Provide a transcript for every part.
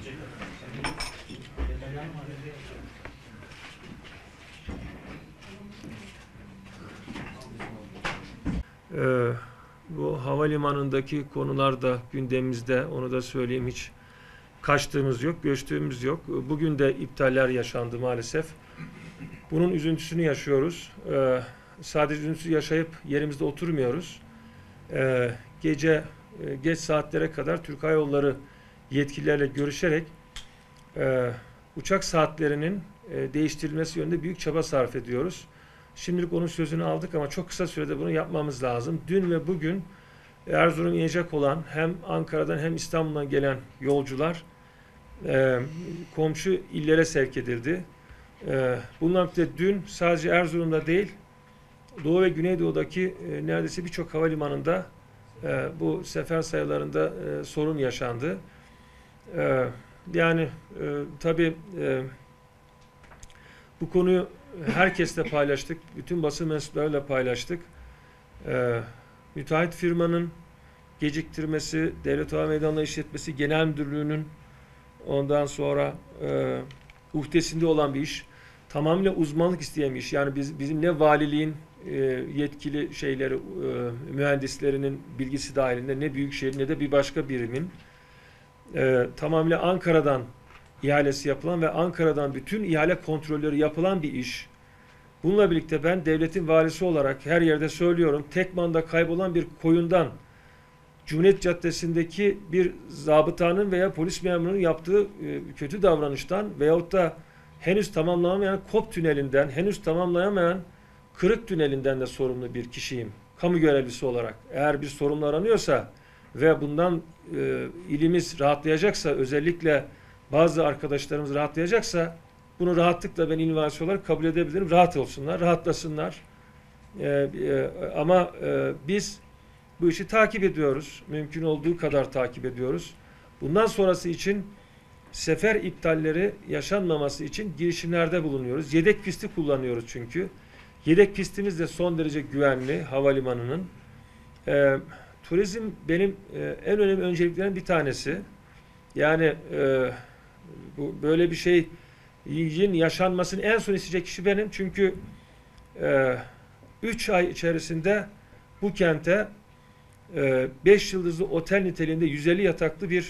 Bu havalimanındaki konular da gündemimizde, onu da söyleyeyim, hiç kaçtığımız yok, göçtüğümüz yok. Bugün de iptaller yaşandı maalesef. Bunun üzüntüsünü yaşıyoruz. Sadece üzüntüsü yaşayıp yerimizde oturmuyoruz. Gece geç saatlere kadar Türk Hava Yolları yetkililerle görüşerek uçak saatlerinin değiştirilmesi yönünde büyük çaba sarf ediyoruz. Şimdilik onun sözünü aldık ama çok kısa sürede bunu yapmamız lazım. Dün ve bugün Erzurum'a inecek olan hem Ankara'dan hem İstanbul'dan gelen yolcular komşu illere sevk edildi. Bundan öte dün sadece Erzurum'da değil, Doğu ve Güneydoğu'daki neredeyse birçok havalimanında bu sefer sayılarında sorun yaşandı. Tabii bu konuyu herkesle paylaştık, bütün basın mensuplarıyla paylaştık. Müteahhit firmanın geciktirmesi, Devlet Hava Meydanları İşletmesi Genel Müdürlüğü'nün ondan sonra uhdesinde olan bir iş. Tamamıyla uzmanlık isteyen bir iş. Yani bizim ne valiliğin yetkili şeyleri, mühendislerinin bilgisi dahilinde, ne büyükşehir ne de bir başka birimin tamamıyla Ankara'dan ihalesi yapılan ve Ankara'dan bütün ihale kontrolleri yapılan bir iş. Bununla birlikte ben devletin valisi olarak her yerde söylüyorum, Tekman'da kaybolan bir koyundan Cumhuriyet Caddesi'ndeki bir zabıtanın veya polis memurunun yaptığı kötü davranıştan veyahut da henüz tamamlanamayan KOP tünelinden, henüz tamamlayamayan Kırık tünelinden de sorumlu bir kişiyim. Kamu görevlisi olarak. Eğer bir sorunla aranıyorsa ve bundan ilimiz rahatlayacaksa, özellikle bazı arkadaşlarımız rahatlayacaksa, bunu rahatlıkla ben il valisi olarak kabul edebilirim. Rahat olsunlar, rahatlasınlar. Ama biz bu işi takip ediyoruz. Mümkün olduğu kadar takip ediyoruz. Bundan sonrası için sefer iptalleri yaşanmaması için girişimlerde bulunuyoruz. Yedek pisti kullanıyoruz çünkü. Yedek pistimiz de son derece güvenli havalimanının. Turizm benim en önemli önceliklerin bir tanesi. Yani böyle bir şeyin yaşanmasını en son isteyecek kişi benim. Çünkü 3 ay içerisinde bu kente 5 yıldızlı otel niteliğinde 150 yataklı bir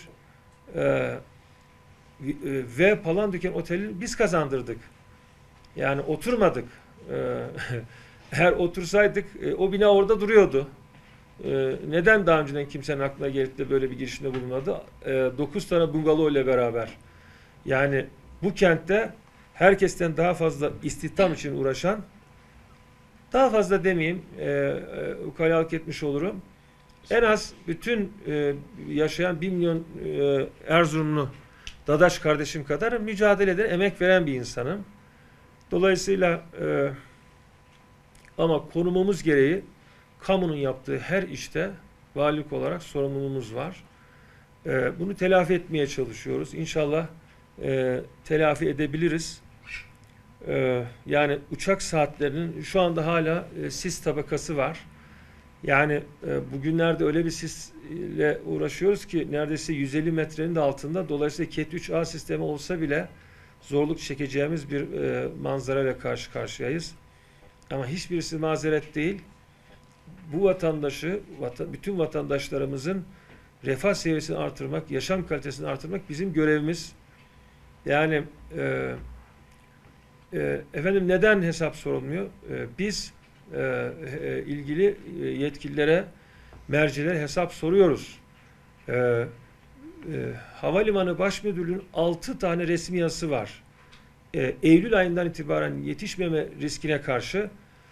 ve Palandöken Oteli'ni biz kazandırdık. Yani oturmadık. Eğer otursaydık o bina orada duruyordu. Neden daha önceden kimsenin aklına gelip de böyle bir girişimde bulunmadı? 9 tane bungalov ile beraber. Yani bu kentte herkesten daha fazla istihdam için uğraşan, daha fazla demeyeyim, ukalalık etmiş olurum. En az bütün yaşayan 1 milyon Erzurumlu dadaş kardeşim kadar mücadele eden, emek veren bir insanım. Dolayısıyla ama konumumuz gereği kamunun yaptığı her işte valilik olarak sorumluluğumuz var. Bunu telafi etmeye çalışıyoruz. İnşallah telafi edebiliriz. Yani uçak saatlerinin şu anda hala sis tabakası var. Yani bugünlerde öyle bir sisle uğraşıyoruz ki neredeyse 150 metrenin de altında. Dolayısıyla Cat 3A sistemi olsa bile zorluk çekeceğimiz bir manzarayla karşı karşıyayız. Ama hiçbirisi mazeret değil. Bu vatandaşı, bütün vatandaşlarımızın refah seviyesini artırmak, yaşam kalitesini artırmak bizim görevimiz. Yani efendim neden hesap sorulmuyor? Biz ilgili yetkililere, mercilere hesap soruyoruz. Havalimanı Baş Müdürlüğü'nün 6 tane resmi yazısı var. Eylül ayından itibaren yetişmeme riskine karşı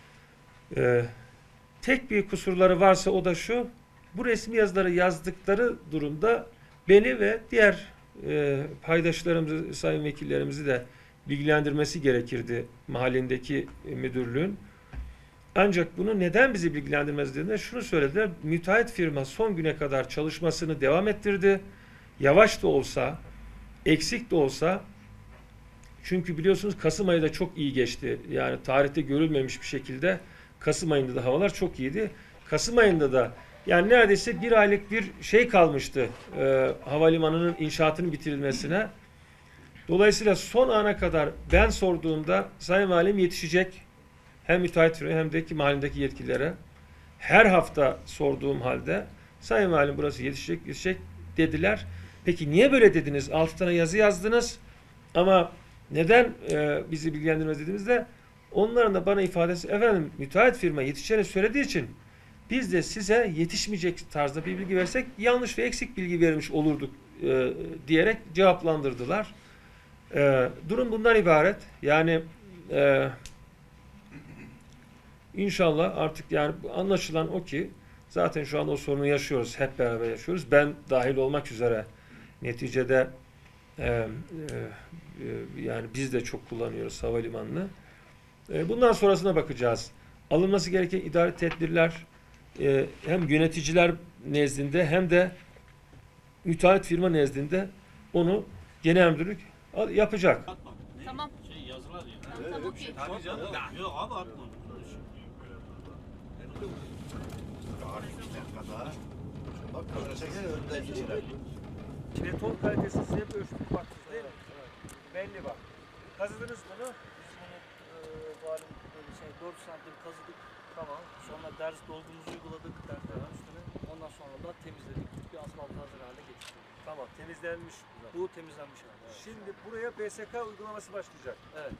tek bir kusurları varsa o da şu: bu resmi yazıları yazdıkları durumda beni ve diğer paydaşlarımızı, sayın vekillerimizi de bilgilendirmesi gerekirdi mahallindeki müdürlüğün. Ancak bunu neden bizi bilgilendirmez dediğinde şunu söylediler: müteahhit firma son güne kadar çalışmasını devam ettirdi. Yavaş da olsa, eksik de olsa, çünkü biliyorsunuz Kasım ayı da çok iyi geçti. Yani tarihte görülmemiş bir şekilde Kasım ayında da havalar çok iyiydi. Kasım ayında da Yani neredeyse bir aylık bir şey kalmıştı havalimanının inşaatının bitirilmesine. Dolayısıyla son ana kadar ben sorduğumda Sayın Valim yetişecek hem müteahhit firma hem de ki mahallindeki yetkililere her hafta sorduğum halde Sayın Valim burası yetişecek dediler. Peki niye böyle dediniz? 6 tane yazı yazdınız ama neden bizi bilgilendirmez dediğimizde onların da bana ifadesi efendim müteahhit firma yetişeceğini söylediği için biz de size yetişmeyecek tarzda bir bilgi versek yanlış ve eksik bilgi vermiş olurduk diyerek cevaplandırdılar. Durum bundan ibaret. Yani İnşallah artık yani anlaşılan o ki zaten şu anda o sorunu yaşıyoruz. Hep beraber yaşıyoruz. Ben dahil olmak üzere neticede yani biz de çok kullanıyoruz havalimanını. Bundan sonrasına bakacağız. Alınması gereken idari tedbirler hem yöneticiler nezdinde hem de müteahhit firma nezdinde onu genel müdürlük yapacak. Tamam. Yazılar ya. Tamam, okey. Tabii canım. Yok abi atma. Bak kamera çeker önden geçirer. Beton kalitesi size hep ölçtük baktınız değil mi? Belli bak. Kazıdınız bunu. Biz bunu şey 4 santim kazıdık. Tamam. Sonra ders dolgumuzu uyguladık derslerin üstüne. Ondan sonra da temizledik. Bir asfalt hazır hale getirdik. Tamam, temizlenmiş. Bu temizlenmiş hali. Evet. Şimdi buraya BSK uygulaması başlayacak. Evet.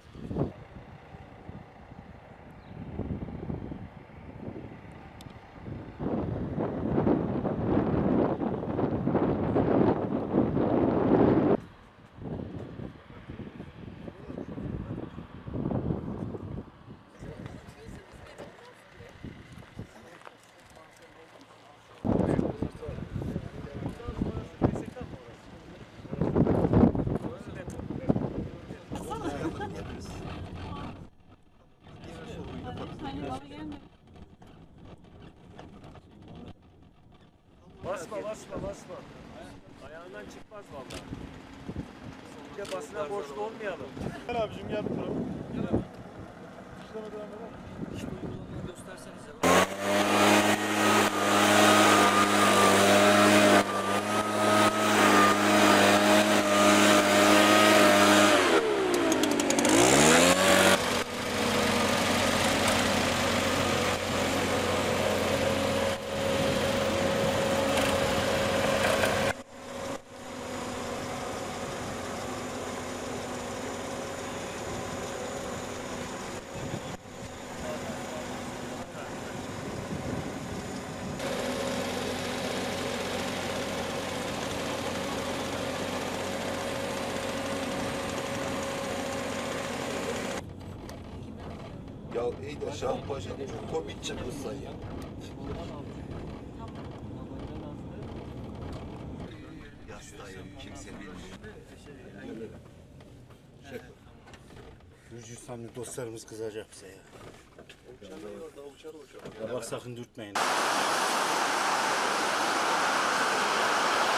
Basma. Ayağından çıkmaz vallahi. Bir de basına borçlu olmayalım. Gel abicim gel bu tarafa. İşte uygulamayı gösterseniz ya. Ya iyi de Şampaşa komik çıkmışsan ya. Yastayım kimse bilmiyor. Gürcistanlı dostlarımız kızacak bize ya. Ya bak sakın dürtmeyin.